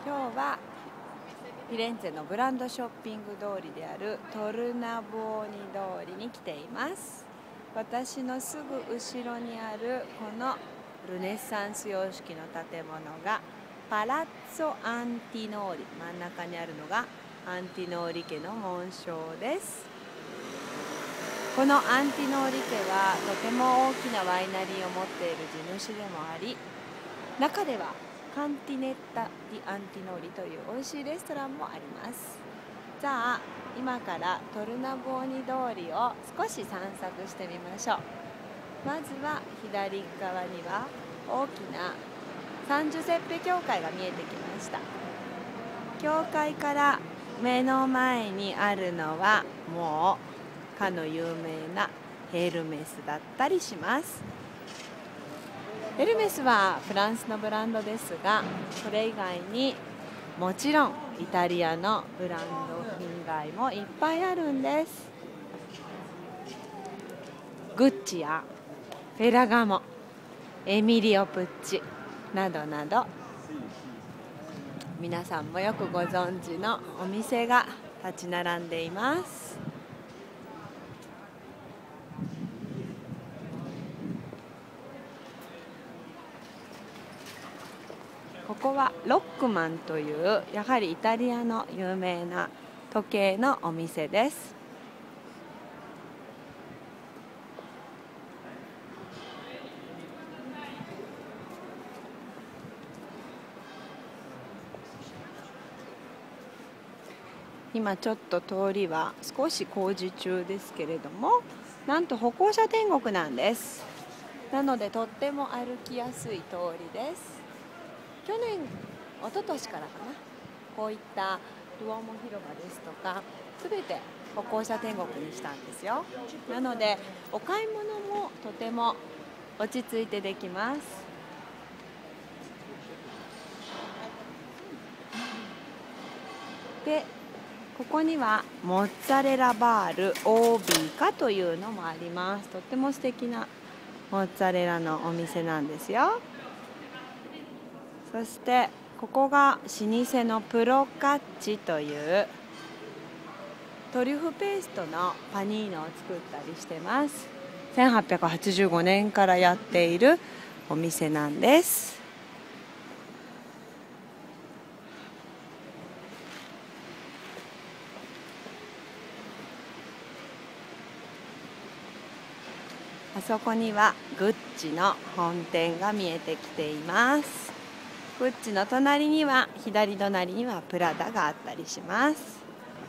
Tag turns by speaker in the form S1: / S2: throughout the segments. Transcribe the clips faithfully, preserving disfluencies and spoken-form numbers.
S1: 今日はフィレンツェのブランドショッピング通りであるトルナボーニ通りに来ています。私のすぐ後ろにあるこのルネサンス様式の建物がパラッツォ・アンティノーリ、真ん中にあるのがアンティノーリ家の紋章です。このアンティノーリ家はとても大きなワイナリーを持っている地主でもあり、中ではカンティネッタ・ディ・アンティノーリという美味しいレストランもあります。じゃあ今からトルナボーニ通りを少し散策してみましょう。まずは左側には大きなサンジュセッペ教会が見えてきました。教会から目の前にあるのはもうかの有名なヘルメスだったりします。ヘルメスはフランスのブランドですが、それ以外にもちろんイタリアのブランド品街もいっぱいあるんです。グッチやフェラガモ、エミリオ・プッチなどなど、皆さんもよくご存知のお店が立ち並んでいます。ここはロックマンというやはりイタリアの有名な時計のお店です。今ちょっと通りは少し工事中ですけれども、なんと歩行者天国なんです。なのでとっても歩きやすい通りです。去年、一昨年からかな、こういったルオーモ広場ですとかすべて歩行者天国にしたんですよ。なのでお買い物もとても落ち着いてできます。でここにはモッツァレラバールオービーカというのもあります。とっても素敵なモッツァレラのお店なんですよ。そしてここが老舗のプロカッチというトリュフペーストのパニーノを作ったりしてます。せんはっぴゃくはちじゅうごねんからやっているお店なんです。あそこにはグッチの本店が見えてきています。グッチの隣には左隣にはプラダがあったりします。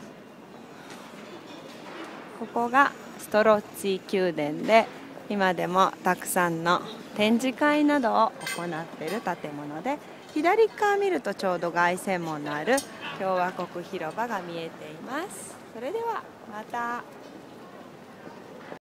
S1: ここがストロッツィ宮殿で、今でもたくさんの展示会などを行っている建物で、左側見るとちょうど凱旋門のある共和国広場が見えています。それではまた。